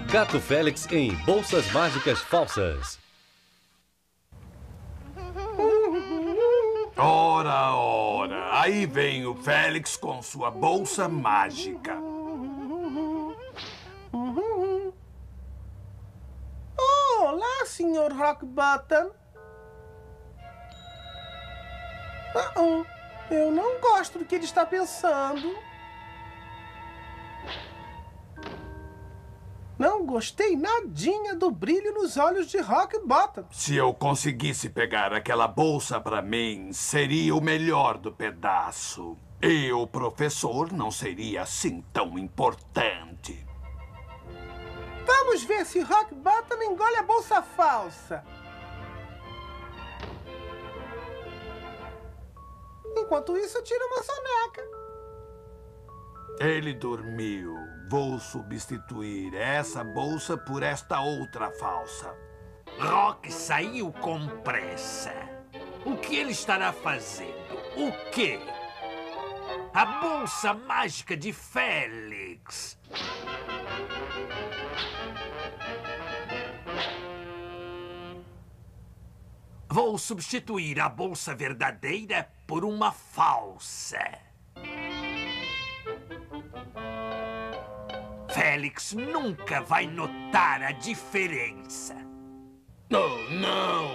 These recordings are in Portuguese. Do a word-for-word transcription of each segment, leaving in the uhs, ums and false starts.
Gato Félix em Bolsas Mágicas Falsas. Ora, ora, aí vem o Félix com sua bolsa mágica. Olá, senhor Rockbottom. Uh-uh. Eu não gosto do que ele está pensando. Não gostei nadinha do brilho nos olhos de Rockbottom. Se eu conseguisse pegar aquela bolsa para mim, seria o melhor do pedaço. E o professor não seria assim tão importante. Vamos ver se Rockbottom engole a bolsa falsa. Enquanto isso, eu tiro uma soneca. Ele dormiu. Vou substituir essa bolsa por esta outra falsa. Rock saiu com pressa. O que ele estará fazendo? O quê? A bolsa mágica de Félix. Vou substituir a bolsa verdadeira por uma falsa. Félix nunca vai notar a diferença. Oh, não!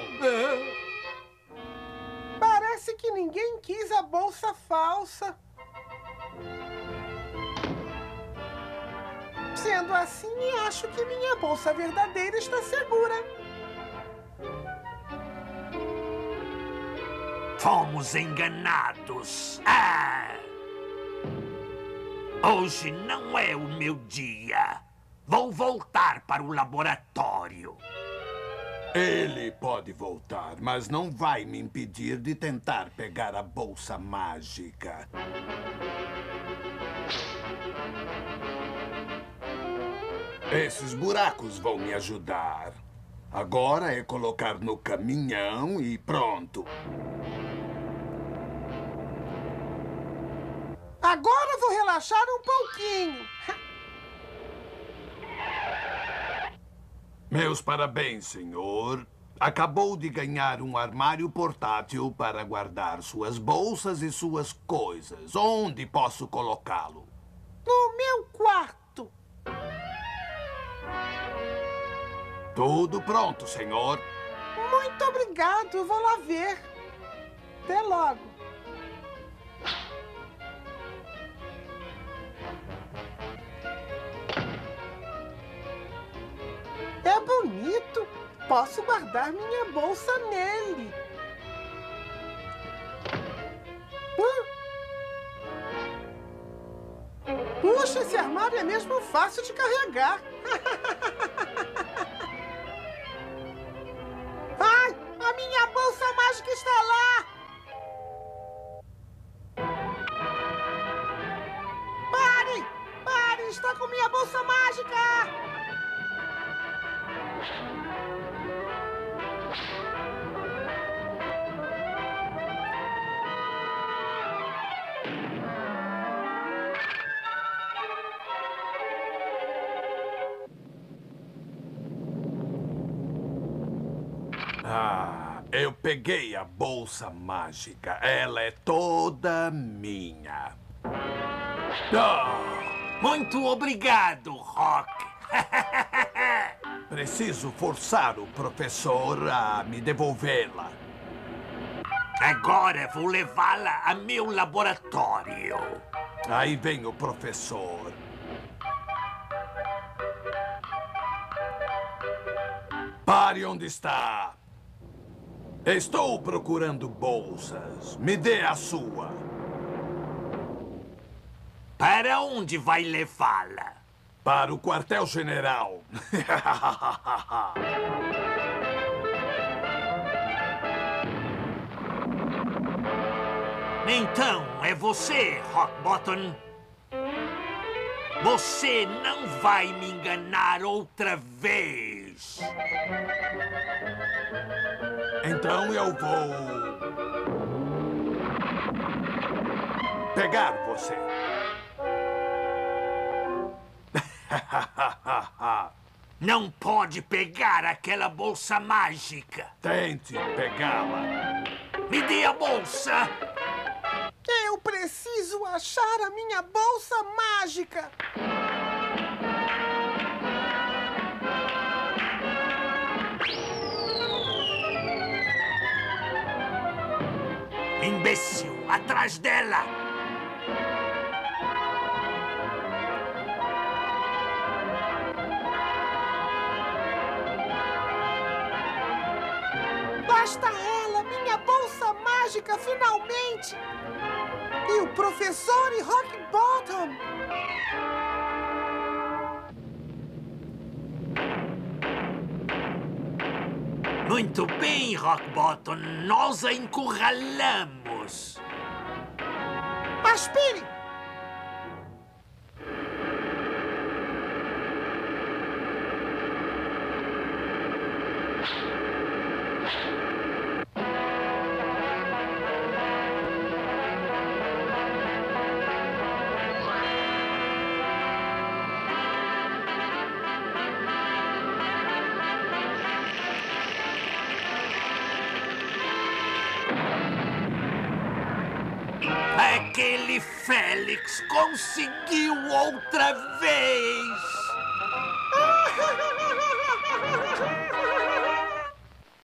Parece que ninguém quis a bolsa falsa. Sendo assim, acho que minha bolsa verdadeira está segura. Fomos enganados. Ah! Hoje não é o meu dia. Vou voltar para o laboratório. Ele pode voltar, mas não vai me impedir de tentar pegar a bolsa mágica. Esses buracos vão me ajudar. Agora é colocar no caminhão e pronto. Agora vou relaxar um pouquinho. Meus parabéns, senhor. Acabou de ganhar um armário portátil para guardar suas bolsas e suas coisas. Onde posso colocá-lo? No meu quarto. Tudo pronto, senhor. Muito obrigado, eu vou lá ver. Até logo. É bonito. Posso guardar minha bolsa nele. Hum? Puxa, esse armário é mesmo fácil de carregar. Ai, a minha bolsa mágica está lá. Pare! Pare! Está com minha bolsa mágica! Ah, eu peguei a bolsa mágica. Ela é toda minha. Ah! Muito obrigado, Rock. Preciso forçar o professor a me devolvê-la. Agora vou levá-la a meu laboratório. Aí vem o professor. Pare onde está. Estou procurando bolsas. Me dê a sua. Para onde vai levá-la? Para o quartel-general. Então, é você, Rockbottom. Você não vai me enganar outra vez. Então eu vou pegar você. Não pode pegar aquela bolsa mágica. Tente pegá-la. Me dê a bolsa. Eu preciso achar a minha bolsa mágica. Imbecil, atrás dela. Lá está ela, minha bolsa mágica, finalmente! E o professor e Rockbottom! Muito bem, Rockbottom. Nós a encurralamos. Aspire! Aquele Félix conseguiu outra vez!